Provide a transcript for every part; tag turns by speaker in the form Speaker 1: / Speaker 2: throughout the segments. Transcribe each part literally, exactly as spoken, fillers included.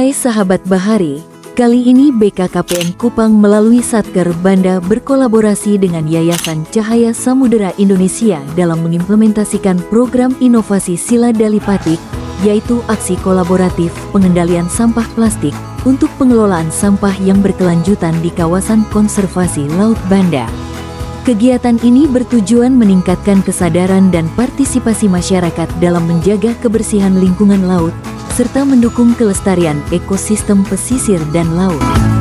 Speaker 1: Hai sahabat bahari, kali ini B K K P N Kupang melalui Satker Banda berkolaborasi dengan Yayasan Cahaya Samudera Indonesia dalam mengimplementasikan program inovasi Sila Dalipatik, yaitu aksi kolaboratif pengendalian sampah plastik untuk pengelolaan sampah yang berkelanjutan di kawasan konservasi Laut Banda. Kegiatan ini bertujuan meningkatkan kesadaran dan partisipasi masyarakat dalam menjaga kebersihan lingkungan laut, serta mendukung kelestarian ekosistem pesisir dan laut.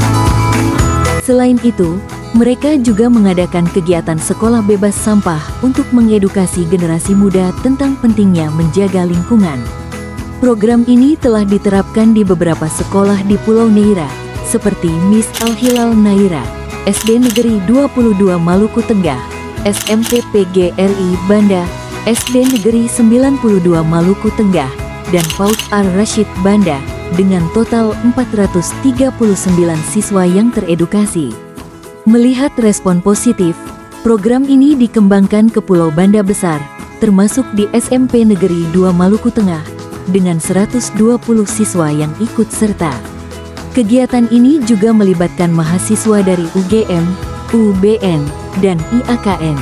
Speaker 1: Selain itu, mereka juga mengadakan kegiatan sekolah bebas sampah untuk mengedukasi generasi muda tentang pentingnya menjaga lingkungan. Program ini telah diterapkan di beberapa sekolah di Pulau Neira, seperti Mis Al-Hilal Naira, S D Negeri dua puluh dua Maluku Tengah, S M P P G R I Banda, S D Negeri sembilan puluh dua Maluku Tengah, dan P A U D Ar-Rasyid Banda, dengan total empat ratus tiga puluh sembilan siswa yang teredukasi. Melihat respon positif, program ini dikembangkan ke Pulau Banda Besar, termasuk di S M P Negeri dua Maluku Tengah, dengan seratus dua puluh siswa yang ikut serta. Kegiatan ini juga melibatkan mahasiswa dari U G M, U B N, dan I A K N.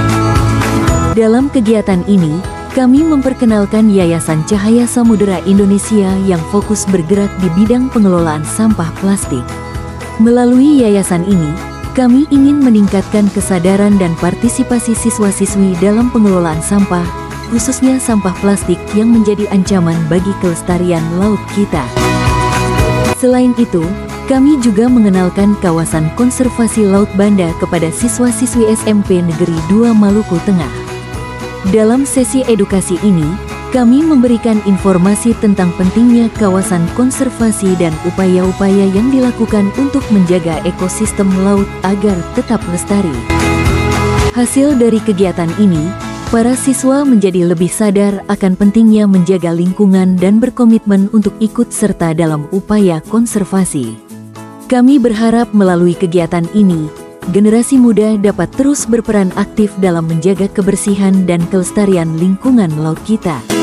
Speaker 1: Dalam kegiatan ini, kami memperkenalkan Yayasan Cahaya Samudera Indonesia yang fokus bergerak di bidang pengelolaan sampah plastik. Melalui yayasan ini, kami ingin meningkatkan kesadaran dan partisipasi siswa-siswi dalam pengelolaan sampah, khususnya sampah plastik yang menjadi ancaman bagi kelestarian laut kita. Selain itu, kami juga mengenalkan kawasan konservasi Laut Banda kepada siswa-siswi S M P Negeri dua Maluku Tengah. Dalam sesi edukasi ini, kami memberikan informasi tentang pentingnya kawasan konservasi dan upaya-upaya yang dilakukan untuk menjaga ekosistem laut agar tetap lestari. Hasil dari kegiatan ini, para siswa menjadi lebih sadar akan pentingnya menjaga lingkungan dan berkomitmen untuk ikut serta dalam upaya konservasi. Kami berharap melalui kegiatan ini, generasi muda dapat terus berperan aktif dalam menjaga kebersihan dan kelestarian lingkungan laut kita.